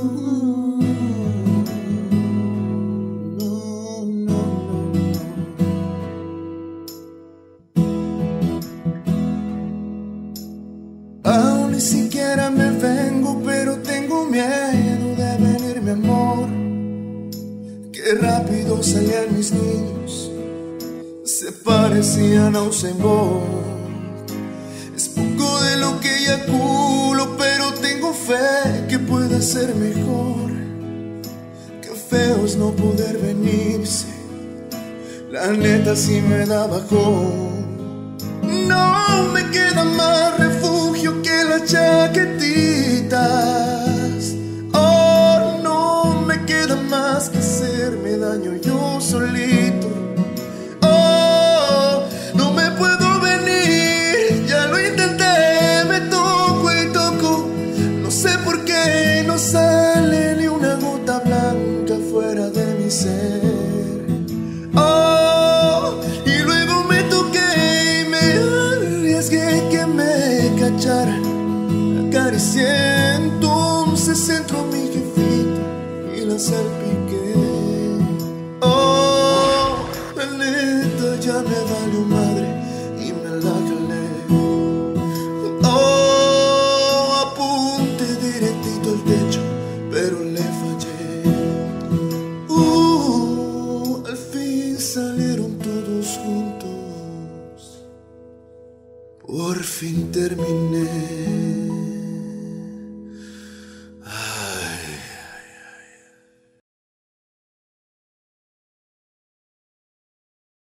No, no, no. Aún ni siquiera me vengo, pero tengo miedo de venir, mi amor. Qué rápido salían mis niños, se parecían a Usain Bolt. Es poco de lo que eyaculo, pero tengo fe que pueda ser mejor. Qué feo es no poder venirse, la neta sí me da bajón. No me queda más refugio que las chaquetitas. Oh, no me queda más que hacerme daño yo solito. Oh, no me puedo venir, ya lo intenté, me toco y toco. No sé por qué no sale ni una gota blanca fuera de mi ser. Oh, y luego me toqué y me arriesgué que me cachara. Acaricié, entonces entró mi jefita y la salpiqué. Oh, la neta ya me valió madre y me la jalé. Oh, apunte directito al techo, pero le fallé. Al fin salieron todos juntos. Por fin terminé.